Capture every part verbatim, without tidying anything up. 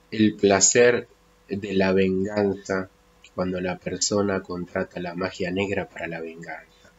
el placer de la venganza cuando la persona contrata la magia negra para la venganza.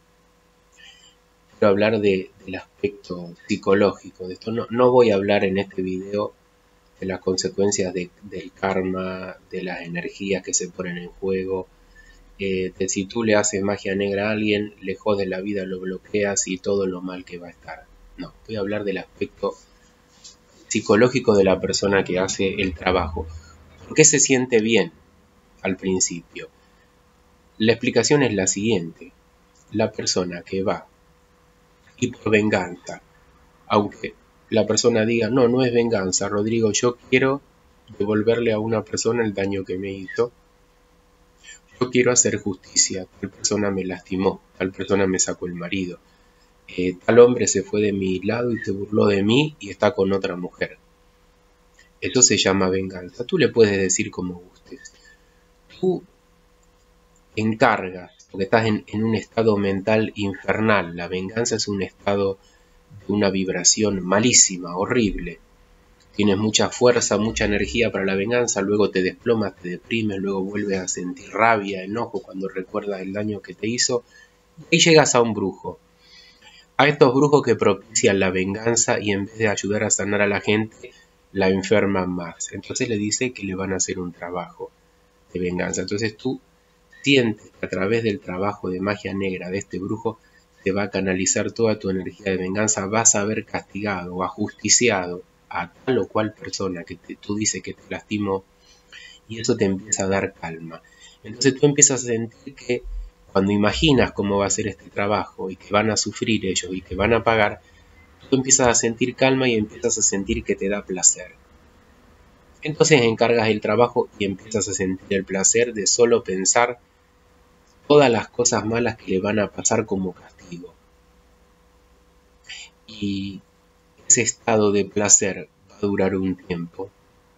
Quiero hablar de, del aspecto psicológico de esto. No, no voy a hablar en este video de las consecuencias de, del karma, de las energías que se ponen en juego, eh, de si tú le haces magia negra a alguien, le jodes la vida, lo bloqueas y todo lo mal que va a estar. No, voy a hablar del aspecto psicológico de la persona que hace el trabajo. ¿Por qué se siente bien al principio? La explicación es la siguiente. La persona que va y por venganza, aunque la persona diga, no, no es venganza, Rodrigo, yo quiero devolverle a una persona el daño que me hizo, yo quiero hacer justicia, tal persona me lastimó, tal persona me sacó el marido, eh, tal hombre se fue de mi lado y se burló de mí y está con otra mujer. Esto se llama venganza. Tú le puedes decir como gustes. Tú encargas, porque estás en, en un estado mental infernal. La venganza es un estado de una vibración malísima, horrible. Tienes mucha fuerza, mucha energía para la venganza, luego te desplomas, te deprimes, luego vuelves a sentir rabia, enojo cuando recuerdas el daño que te hizo. Y llegas a un brujo. A estos brujos que propician la venganza y en vez de ayudar a sanar a la gente, la enferman más. Entonces le dice que le van a hacer un trabajo de venganza. Entonces tú sientes que a través del trabajo de magia negra de este brujo te va a canalizar toda tu energía de venganza, vas a haber castigado o ajusticiado a tal o cual persona que te, tú dices que te lastimó, y eso te empieza a dar calma. Entonces tú empiezas a sentir que cuando imaginas cómo va a ser este trabajo y que van a sufrir ellos y que van a pagar, tú empiezas a sentir calma y empiezas a sentir que te da placer. Entonces encargas el trabajo y empiezas a sentir el placer de solo pensar todas las cosas malas que le van a pasar como castigo. Y ese estado de placer va a durar un tiempo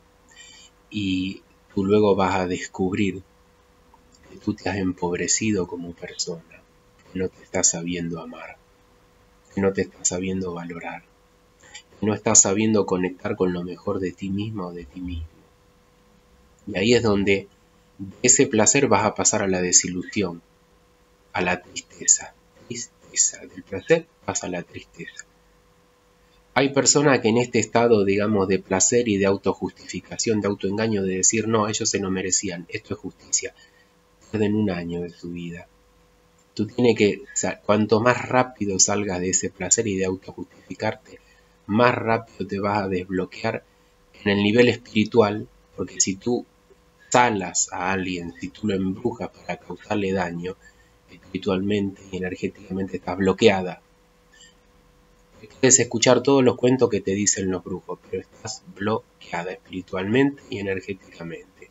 y tú luego vas a descubrir que tú te has empobrecido como persona, que no te estás sabiendo amar, que no te estás sabiendo valorar, que no estás sabiendo conectar con lo mejor de ti mismo o de ti mismo. Y ahí es donde de ese placer vas a pasar a la desilusión, a la tristeza. Tristeza, del placer pasa a la tristeza. Hay personas que en este estado, digamos, de placer y de autojustificación, de autoengaño, de decir, no, ellos se lo merecían, esto es justicia, pierden un año de su vida. Tú tienes que, o sea, cuanto más rápido salgas de ese placer y de autojustificarte, más rápido te vas a desbloquear en el nivel espiritual, porque si tú salas a alguien, si tú lo embrujas para causarle daño, espiritualmente y energéticamente estás bloqueada. Puedes escuchar todos los cuentos que te dicen los brujos, pero estás bloqueada espiritualmente y energéticamente.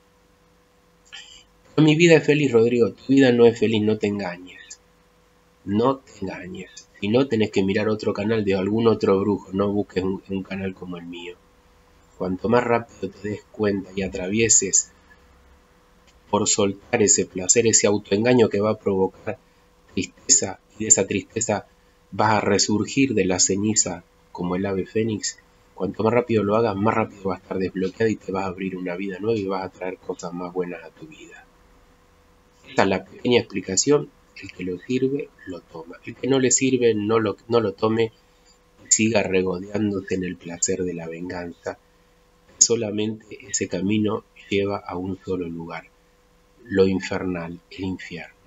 Pero mi vida es feliz, Rodrigo. Tu vida no es feliz, no te engañes. No te engañes. Si no, tenés que mirar otro canal de algún otro brujo. No busques un, un canal como el mío. Cuanto más rápido te des cuenta y atravieses por soltar ese placer, ese autoengaño que va a provocar tristeza, y de esa tristeza vas a resurgir de la ceniza como el ave fénix. Cuanto más rápido lo hagas, más rápido vas a estar desbloqueado y te vas a abrir una vida nueva y vas a traer cosas más buenas a tu vida. Esta es la pequeña explicación. El que lo sirve, lo toma. El que no le sirve, no lo, no lo tome y siga regodeándote en el placer de la venganza. Solamente ese camino lleva a un solo lugar, lo infernal, el infierno.